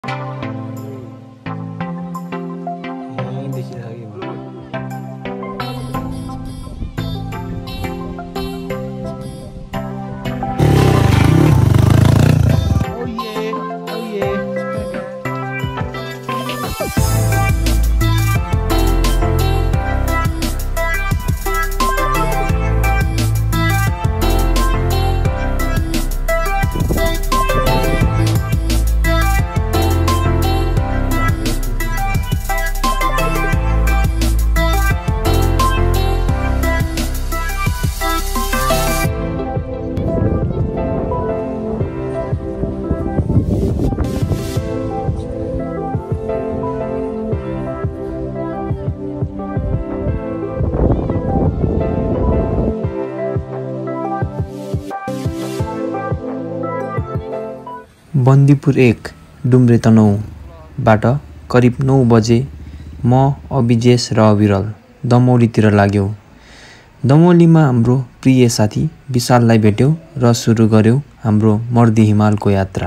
बन्दीपुर 1 डुम्रे तनहुँबाट करिब 9 बजे म अभिजेश र अविरल दमौलीतिर लाग्यौं। दमौलीमा हाम्रो प्रिय साथी विशाललाई भेट्यौं र सुरु गर्यौं हाम्रो मर्दी हिमालको यात्रा।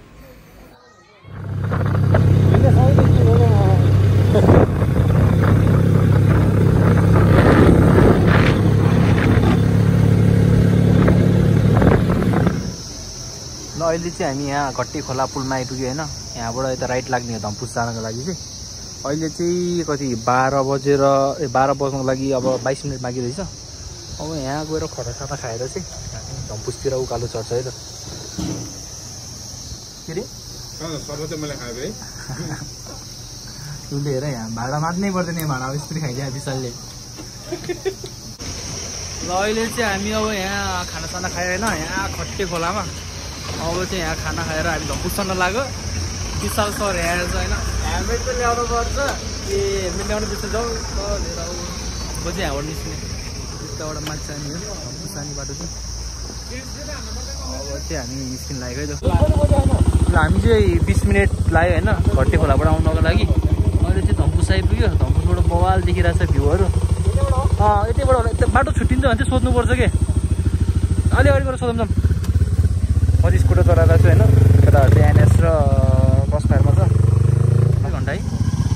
अहिले चाहिँ हामी यहाँ घट्टी खोला पुलमा आइपुग्यो हैन। यहाँबाट यता राइट लाग्ने हो धम्पुस जानको लागि चाहिँ। अहिले चाहिँ कति 12 बज्नको लागि अब 22 मिनेट बाँकी रहेछ। अब यहाँ गएर खटाखटा खाएर चाहिँ धम्पुसतिर उकालो चढ्छ है त। के रे सर्व चाहिँ मैले खाए भाइ। तुले हेर यहाँ भाडा मात्नै पर्दैन, भाडा यसरी खाइदियो विशालले। ल अहिले चाहिँ हामी अब यहाँ खानासाना खायो हैन, यहाँ खट्टे खोलामा। अब चाहिँ यहाँ खाना खाएर हामी धम्पुस चढ्न लाग्यो। विशाल सर यहाँ छ हैन, हेलमेट त ल्याउनु पर्छ। हेलमेट ल्याउनु बिर्सेछ हौ। लिएर आऊ म चाहिँ यहाँबाट निस्किने यताबाट मान्छे जाने हो धम्पुस जाने बाटो चाहिँ। अब चाहिँ हामी निस्किन लाग्यो है त। ल हामी चाहिँ 20 मिनेट लाग्यो हैन घट्टे खोलाबाट आउनको लागि। अहिले चाहिँ धम्पुस आइपुग्यो। धम्पुसबाट बवाल देखिरहेको छ भ्यूहरू। यतैबाट बाटो छुट्टिन्छ भने चाहिँ सोध्नुपर्छ के। अलि अगाडि गएर सोधौँ। म चाहिँ स्कुटर चलाइरहेको छु हैन। केटाहरू चाहिँ एनएस र बस फायरमा छ। 1 घन्टा है।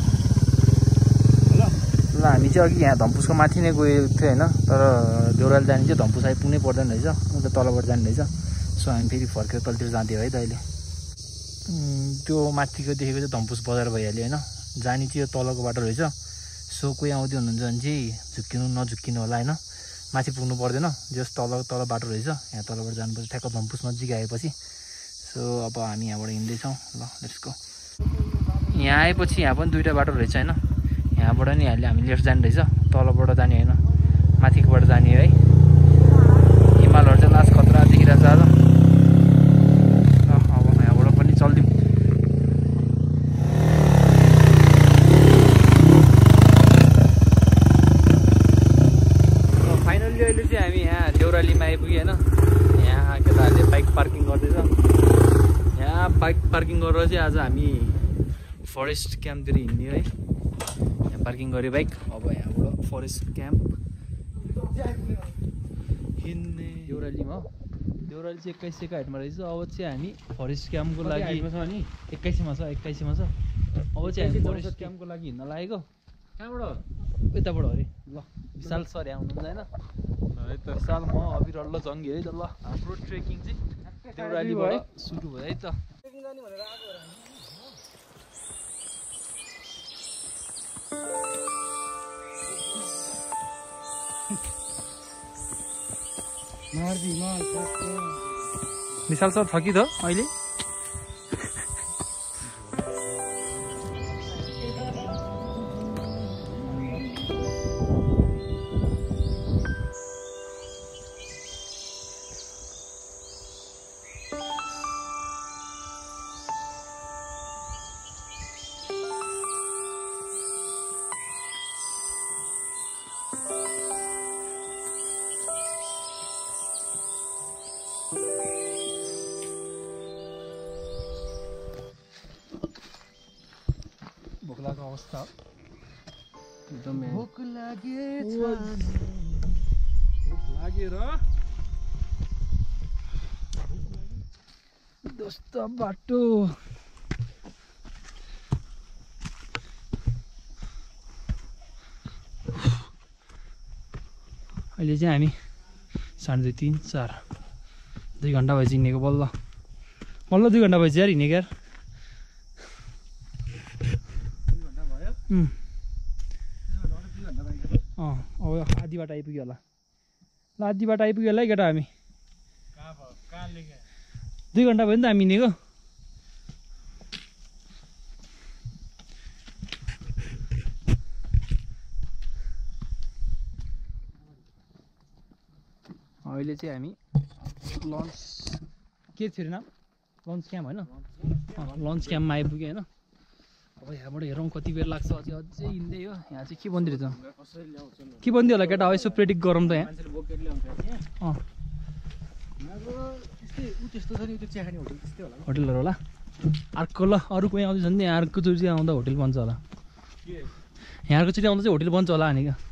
ल हामी चाहिँ अघि यहाँ धम्पुसको माथि नै गएको थियो हैन, तर देउराली जाने चाहिँ धम्पुस आइपुग्नै पर्दैन रहेछ, उता तलबाट जाने रहेछ। सो हामी फेरि फर्केर तलतिर जाँदै है त। अहिले त्यो माथिको देखेको चाहिँ धम्पुस बजार भइहाल्यो हैन। जाने चाहिँ यो तलको बाटो रहेछ। सो कोही आउँदै हुनुहुन्छ भने चाहिँ नझुक्किनु होला हैन। माथि पुग्नु पर्दैन, जस तल बाटो रहेछ। यहाँ तलबाट जानुपर्छ ठ्याक्क धम्पुस नजिक आएपछि। सो अब हामी यहाँबाट हिँड्दैछौँ। ल लेट्स गो। यहाँ आएपछि यहाँ पनि दुईवटा बाटो रहेछ हैन। यहाँबाट नि हामी लेफ्ट जाने रहेछ, तलबाट जाने होइन, माथिबाट जाने है। हिमालहरू चाहिँ लास्ट खतरा देखिरहेको छ आज। अब यहाँबाट पनि चल्दिउँ। अहिले चाहिँ हामी यहाँ देउरालीमा आइपुग्यो होइन। यहाँ केटाहरूले बाइक पार्किङ गर्दैछ। यहाँ बाइक पार्किङ गरेर चाहिँ आज हामी फरेस्ट क्याम्पतिर हिँड्ने है। यहाँ पार्किङ गऱ्यो बाइक। अब यहाँबाट फरेस्ट क्याम्प हिँड्ने देउरालीमा। देउराली चाहिँ 2100 हाइटमा रहेछ। अब चाहिँ हामी फरेस्ट क्याम्पको लागि 2100मा छ। 2100मा छ। अब चाहिँ हामी फरेस्ट क्याम्पको लागि हिँड्न लागेको। कहाँबाट? यताबाट अरे। ल विशाल सर यहाँ हुनुहुन्छ होइन। विशाल म अविरल ल जङ्गी है त। ल हाम्रो ट्रेकिङ चाहिँ देउरालीबाट सुरु भयो है त। विशाल सर छ कि त अहिले? भोकलाको अवस्था एकदमै भोक लागेर दोस्त बाटो अहिले चाहिँ हामी 2:30 3 4 2 घन्टा भएपछि हिँडेको बल्ल 2 घन्टा भएपछि यार हिँडेको यार अब आधी बाटो आइपुग्यो होला ल आधी बाटो आइपुग्यो होला है केटा हामी 2 घन्टा भयो नि त हामी हिँडेको अहिले चाहिँ हामी लन्च के थियो नाम लन्च क्याम्प होइन लन्च क्याम्पमा आइपुग्यो होइन अब यहाँबाट हेरौँ कति बेर लाग्छ अझै हिँड्दै हो यहाँ चाहिँ के बन्दिरहेछ के बन्दियो होला केटा यसो प्रेडिक्ट गरौँ त यहाँ होटलहरू होला अर्को ल अरू कोही आउँदैछ नि अर्कोचोटि आउँदा होटल बन्छ होला यहाँ अर्कोचोटि आउँदा चाहिँ होटल बन्छ होला अनि क्या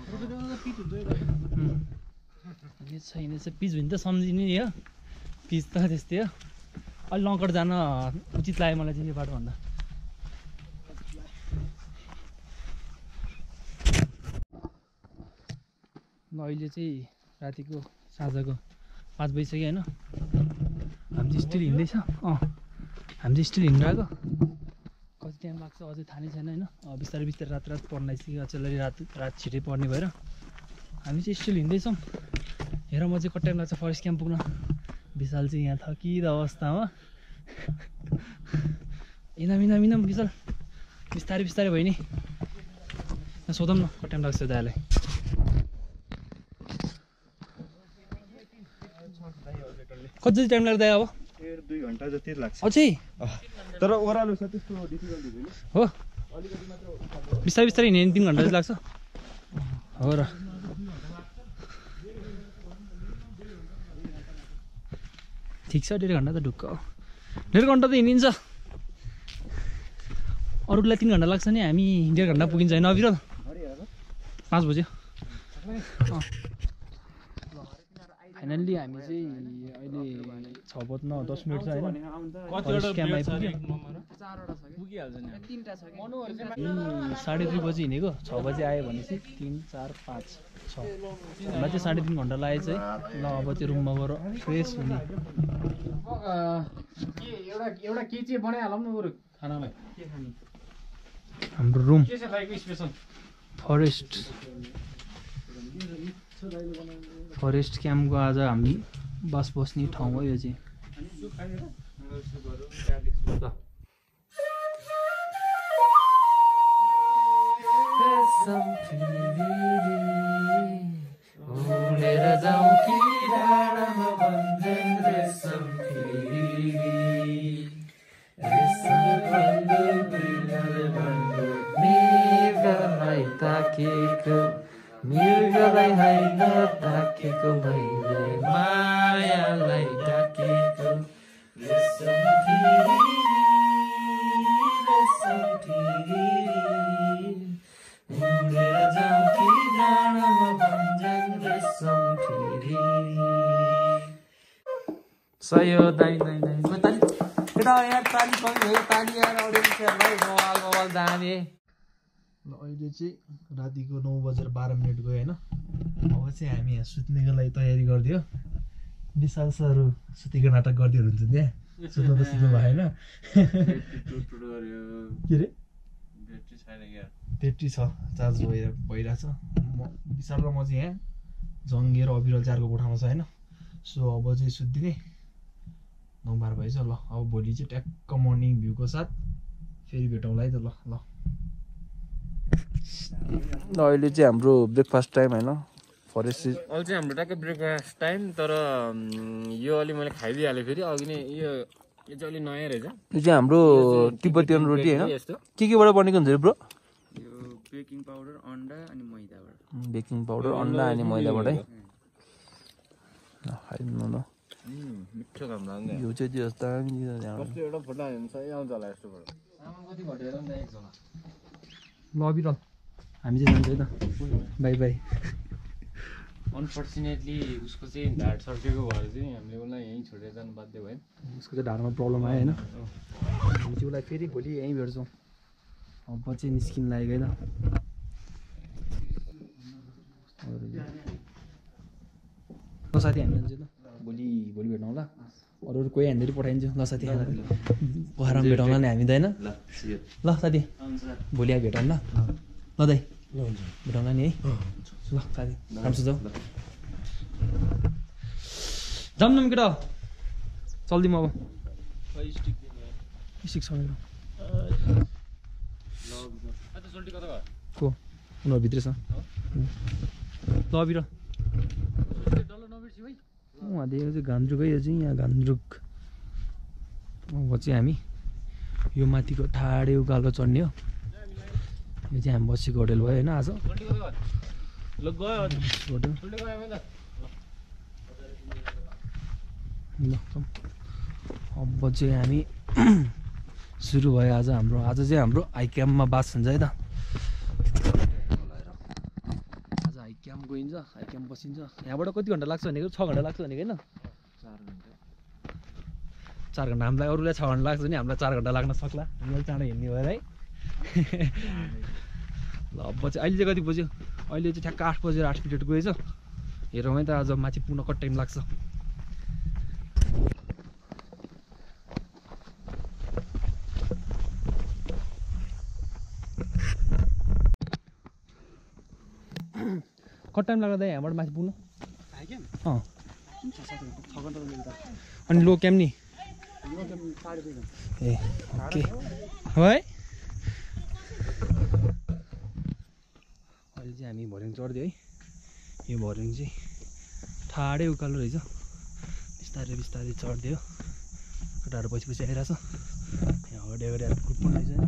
छैन चाहिँ पिच भने त सम्झिने नि हो पिच त त्यस्तै हो अलि लङ्कट जान उचित लाग्यो मलाई चाहिँ यो बाटोभन्दा अहिले चाहिँ रातिको साँझको 5 बजिसक्यो होइन हामी चाहिँ स्टिल हिँड्दैछ हामी चाहिँ स्टिल हिँडिरहेको कति टाइम लाग्छ अझै थाहा नै छैन होइन बिस्तारै बिस्तारै रात पर्न आइसक्यो अचेलरी रात छिटै पर्ने भएर हामी चाहिँ स्टिल हिँड्दैछौँ हेर म चाहिँ कति टाइम लाग्छ फरेस्ट क्याम्प पुग्न विशाल चाहिँ यहाँ थकिँदो अवस्थामा मिना विशाल बिस्तारै बिस्तारै भयो नि सोधौँ न कति टाइम लाग्छ दाइलाई कति टाइम लाग्दा अब 2 घन्टा जति लाग्छ अझै तर ओह्रालो छ त्यस्तो डिफिकल्ट हुँदैन हो बिस्तारै बिस्तारै हिँड्ने 3 घन्टा जति लाग्छ हो र ठिक छ 1.5 घन्टा त ढुक्क 1.5 घन्टा त हिँडिन्छ अरूलाई 3 घन्टा लाग्छ नि हामी 1.5 घन्टा पुगिन्छ होइन अविरल 5 बज्यो फाइनल्ली हामी चाहिँ अहिले 6:10 मिनट छ होइन 3:30 बजी हिँडेको 6 बजी आयो भनेपछि 3 4 5 6 हामीलाई चाहिँ 3.5 घन्टा लाग्यो चाहिँ ल अब त्यो रुममा गएर फ्रेस हुने एउटा के चाहिँ बनाइहालौँ न बरु खानालाई के खाने हाम्रो रुम के छ भाइको स्पेसल फरेस्ट क्याम्पको आज हामी बस्ने ठाउँ हो यो चाहिँ मृगलाई होइन ताकेको मैले मायालाई ताकेको सयो दाइ मोबाइल जाने अहिले चाहिँ रातिको 9:12 गयो होइन अब चाहिँ हामी यहाँ सुत्नेको लागि तयारी गरिदियो विशाल सर सुतेको नाटक गरिदियो हुन्छ त्यहाँ सुत्नु त सुत्नु भएन के अरे ब्याट्री छ चार्ज भइरहेछ म विशाल र म चाहिँ यहाँ जङ्गिएर अविरल 4को कोठामा छ होइन सो अब चाहिँ सुत्दिने 9:12 भएछ ल अब भोलि चाहिँ ट्याक्क मर्निङ भ्यूको साथ फेरि भेटौँला है त ल अहिले चाहिँ हाम्रो ब्रेकफास्ट टाइम होइन फरेस्ट अहिले चाहिँ हाम्रो ट्याक्कै ब्रेकफास्ट टाइम तर यो अलि मैले खाइदिइहालेँ फेरि अघि नै यो चाहिँ अलि नयाँ रहेछ यो चाहिँ हाम्रो तिब्बतियन रोटी होइन केबाट बनेको हुन्छ ब्रो यो बेकिङ पाउडर अन्डा अनि मैदाबाट बेकिङ पाउडर अन्डा अनि मैदाबाट है खाइदिनु न मिठो काम लाग्दैन यो चाहिँ त्यो जस्तो कस्तो एउटा फोटो हाल्यो भने सही आउँछ होला यस्तो फोटो कति घटेर नि एकजना ल अविरल हामी चाहिँ जान्छ है त बाई बाई अनफर्चुनेटली उसको चाहिँ ढाड सर्केको भएर चाहिँ हामीले उसलाई यहीँ छोडेर जानु बाध्य भयो उसको चाहिँ ढाडमा प्रब्लम आयो होइन हामी चाहिँ उसलाई फेरि भोलि यहीँ भेट्छौँ अब चाहिँ निस्किन लागेको है त ल साथी हामी जान्छौँ ल भोलि भेटौँ ल अरू कोही हामीहरू पठाइदिन्छु ल साथी पोखरामा भेटौँला नि हामी त होइन ल साथी भोलि आएर भेटौँ ल ल दाइ ल हुन्छ भेटौँला नि है ल साथी राम्रोसँग जाऊ जाऊँ न केटा चल्दिउँ अब स्टिक छ मेरो को उनीहरू भित्रै छ ल बिर उहाँ दिएको चाहिँ घान्द्रुक है यो चाहिँ यहाँ घान्द्रुक अब चाहिँ हामी यो माथिको ठाडे उकालो चढ्ने हो यो चाहिँ हामी बसेको होटल भयो होइन आज होटल ल अब चाहिँ हामी सुरु भयो आज चाहिँ हाम्रो हाई क्याम्पमा बास हुन्छ है त आज हाई क्याम्प गइन्छ हाई क्याम्प बसिन्छ यहाँबाट कति घन्टा लाग्छ भनेको 6 घन्टा लाग्छ भनेको होइन 4 घन्टा हामीलाई अरूलाई 6 घन्टा लाग्छ भने हामीलाई 4 घन्टा लाग्न सक्ला हामीले चाँडो हिँड्ने भएर है ल अब चाहिँ अहिले चाहिँ कति बज्यो अहिले चाहिँ ठ्याक्क 8 बजेर 8 मिनट गएछ हेरौँ है त आज माथि पुग्न कति टाइम लाग्छ कति टाइम लाग्दा यहाँबाट माथि पुग्नु अनि लो क्याम्प नि ए ओके है अहिले चाहिँ हामी भर्याङ चढ्दियो है यो भर्याङ चाहिँ ठाडै उकालो रहेछ बिस्तारै बिस्तारै चढ्दियो केटाहरू पछि पछि आइरहेछ यहाँ अगाडि अगाडि ग्रुप पनि रहेछ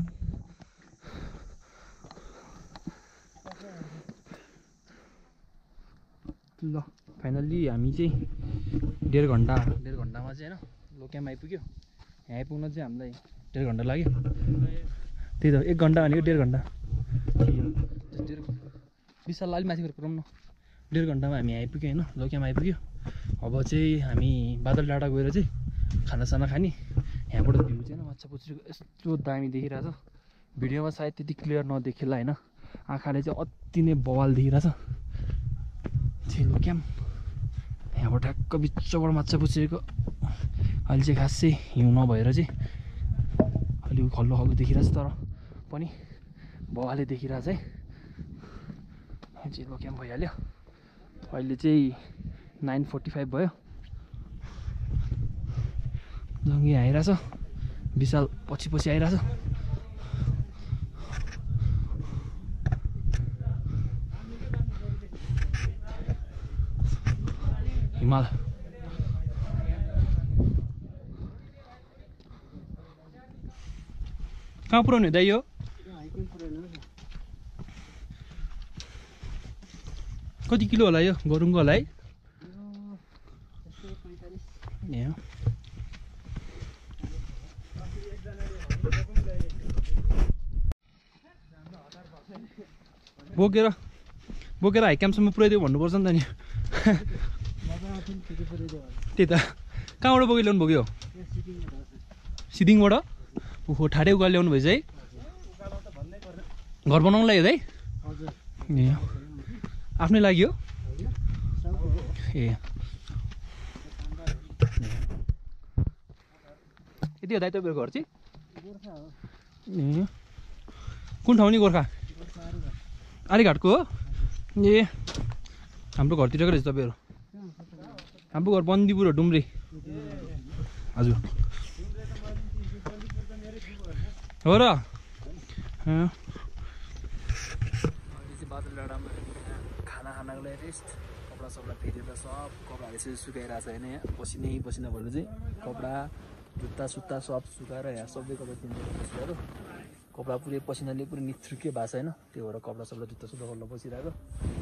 ल फाइनल्ली हामी चाहिँ 1.5 घन्टामा चाहिँ होइन लो क्याम्प आइपुग्यो यहाँ आइपुग्न चाहिँ हामीलाई 1.5 घन्टा लाग्यो त्यही त 1 घन्टा भनेको 1.5 घन्टा विशाल अलि माथि गएर पुऱ्याउँ न 1.5 घन्टामा हामी आइपुग्यो होइन लो क्याम्प आइपुग्यो अब चाहिँ हामी बादल डाँडा गएर चाहिँ खानासाना खाने यहाँबाट भ्यू चाहिँ माछा पुछ्रीको यस्तो दामी देखिरहेछ भिडियोमा सायद त्यति क्लियर नदेखिएला होइन आँखाले चाहिँ अति नै बवाल देखिरहेछ लो क्याम्प यहाँबाट ठ्याक्क बिचबाट माछा पुछेको अहिले चाहिँ खासै हिउँ नभएर चाहिँ अलिक खल्लो खल्लो देखिरहेछ तर पनि बवाले देखिरहेछ है यो चाहिँ लो क्याम्प भइहाल्यो अहिले चाहिँ 9:45 भयो जङ्गी आइरहेछ विशाल पछि पछि आइरहेछ हिमाल कहाँ पुऱ्याउने दाइ यो कति किलो होला यो गरुङको होला है ए बोकेर हाई क्याम्पसम्म पुऱ्याइदियो भन्नुपर्छ नि त नि त्यही त कहाँबाट बोकेर ल्याउनु भयो सिदिङबाट ओहो ठाडै उकालो ल्याउनु भएछ है घर बनाउनु लाग्यो है ए आफ्नै लागि हो ए यति हो दाइ तपाईँको घर चाहिँ ए कुन ठाउँ नि गोर्खा आर्यघाटको हो ए हाम्रो घरतिरको रहेछ तपाईँहरू हाम्रो घर बन्दीपुर हो डुम्रे हजुर हो र बादल डाँडामा खाना खानको लागि रेस्ट कपडा सपडा फेरेर सब कपडाहरू यसरी सुकाइरहेको छ होइन यहाँ पसिना भएर चाहिँ कपडा जुत्ता सुत्ता सब सुकाएर यहाँ सबै कपडा बसिरहेको कपडा पुरै पसिनाले पुरै निथ्रुके भएको छ होइन त्यो भएर कपडा सपडा जुत्ता सुत्ता गरेर बसिरहेको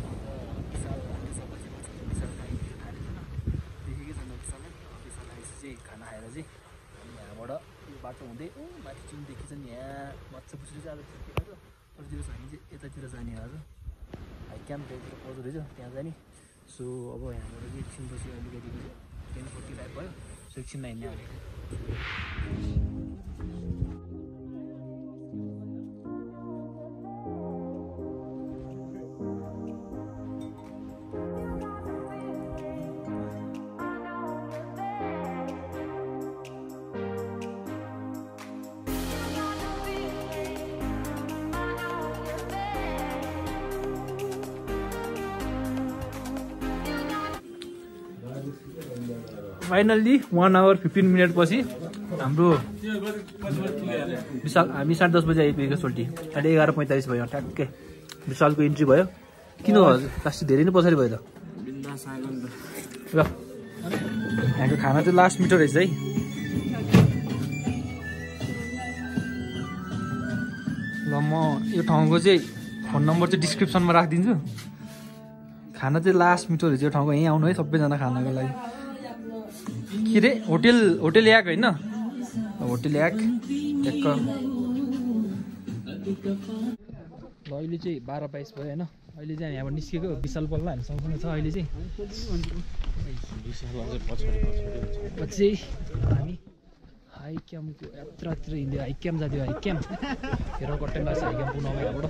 खाना खाएर चाहिँ यहाँबाट यो बाटो हुँदै माथि जुन देखिन्छ नि यहाँ मच्छा पुछ्री चाहिँ आज छुट्टिरहेको अरूतिर हामी चाहिँ यतातिर जाने आज हाई क्याम्प त्यहाँतिर पर्दो रहेछ त्यहाँ जाने सो अब यहाँबाट चाहिँ एकछिन बसी अलिकति 10:45 भयो सो एकछिन हिँड्ने अब फाइनल्ली 1 hour 15 minute पछि हाम्रो विशाल हामी 10:30 बजे आइपुगेको सोल्टी 11:45 भयो ठ्याक्कै विशालको इन्ट्री भयो किन कास्टी धेरै नै पछाडि भयो त ल यहाँको खाना चाहिँ लास्ट मिटर रहेछ है ल म यो ठाउँको चाहिँ फोन नम्बर चाहिँ डिस्क्रिप्सनमा राखिदिन्छु खाना चाहिँ लास्ट मिटर रहेछ यो ठाउँको यहीँ आउनु है सबैजना खानाको लागि के रे होटेल याक होइन होटेल याक ट्याक्क ल अहिले चाहिँ 12:22 भयो होइन अहिले चाहिँ हामी यहाँबाट निस्केको विशाल पल्ला हामी सँगसँगै छ अहिले चाहिँ पछि हामी हाई क्याम्पको यात्रातिर हिँड्यो हाई क्याम्प जाँदै हाई क्याम्प हेर कट्टै लाग्छ हाई क्याम्प पुग्नु यहाँबाट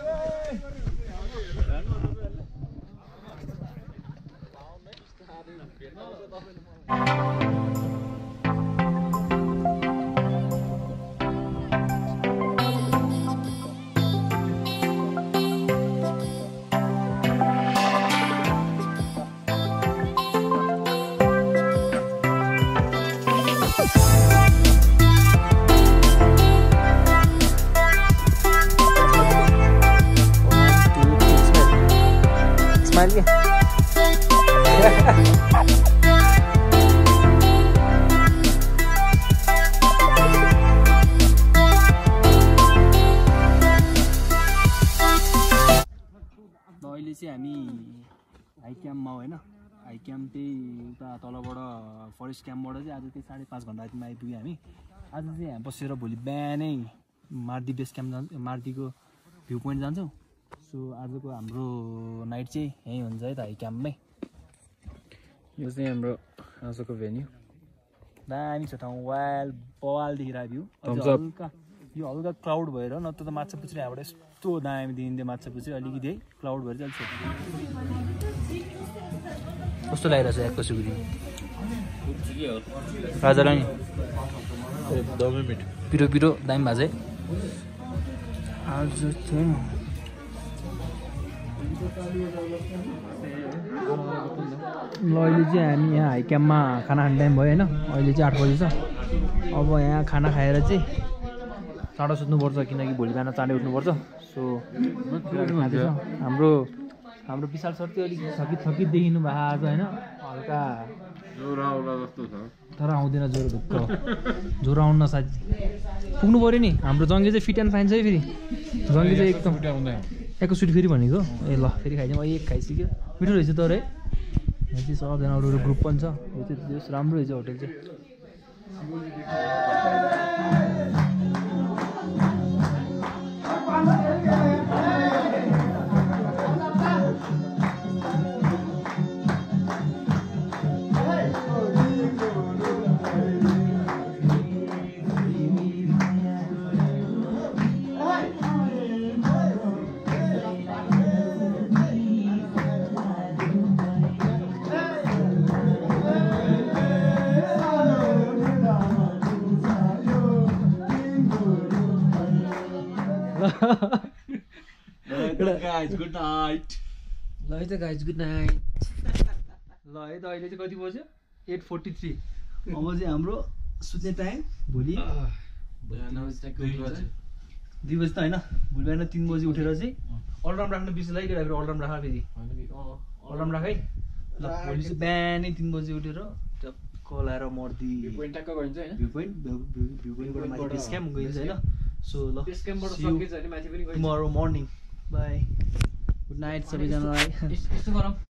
अहिले चाहिँ हामी हाई क्याम्पमा होइन हाई क्याम्प त्यही उता तलबाट फरेस्ट क्याम्पबाट चाहिँ आज त्यही 5.5 घन्टा रातिमा आइपुग्यो हामी आज चाहिँ यहाँ बसेर भोलि बिहानै मार्दी बेस क्याम्प जान्छौँ मार्दीको भ्यू पोइन्ट जान्छौँ सो आजको हाम्रो नाइट चाहिँ यहीँ हुन्छ है त हाई क्याम्पमै यो चाहिँ हाम्रो आजको भेन्यू दामी छ ठाउँ बवाल देखिरहेको भ्यू हल्का यो हल्का क्लाउड भएर नत्र त माछा पुछ्री यहाँबाट यस्तो दामी देखिन्थ्यो माछा पुछ्री अलिकति है क्लाउड भएर चाहिँ कस्तो लागिरहेको छ यहाँको सुगुरी राजालाई नि पिरो पिरो दामी भएको चाहिँ आज चाहिँ ल अहिले चाहिँ हामी यहाँ हाई क्याम्पमा खाना खाने टाइम भयो होइन अहिले चाहिँ 8 बजी छ अब यहाँ खाना खाएर चाहिँ चाँडो सुत्नुपर्छ किनकि भोलि बिहान चाँडै उठ्नुपर्छ सो हाम्रो विशाल सर चाहिँ अलिक थकित देखिनु भएको आज होइन हल्का तर आउँदैन ज्वरो ढुक्क ज्वरो आउन साथी पुग्नु पऱ्यो नि हाम्रो जङ्गी चाहिँ फिट एन्ड फाइन छ है फेरि जङ्गी चाहिँ एकदम एकैचोटि फेरि भनेको ए ल फेरि खाइदिउँ एक खाइसक्यो मिठो रहेछ तर है यहाँ चाहिँ सबजना अरू ग्रुप पनि छ हो त्यो राम्रो रहेछ होटेल चाहिँ guys, good night. ल है त गाइज गुड नाइट ल है त अहिले चाहिँ कति बज्यो 8:43 अब चाहिँ हाम्रो सुत्ने टाइम भोलि 2 बजी त होइन भोलि बिहान 3 बजी उठेर चाहिँ अलार्म राख्न बिर्सिँदै केटाहरू अलार्म राख फेरि अलार्म राख है ल भोलि चाहिँ बिहानै 3 बजी उठेर टक्क लाएर मर्दी भ्यू पोइन्टबाट माथि बेस क्याम्प गइन्छ होइन सो ल tomorrow morning bye good night सबैजनालाई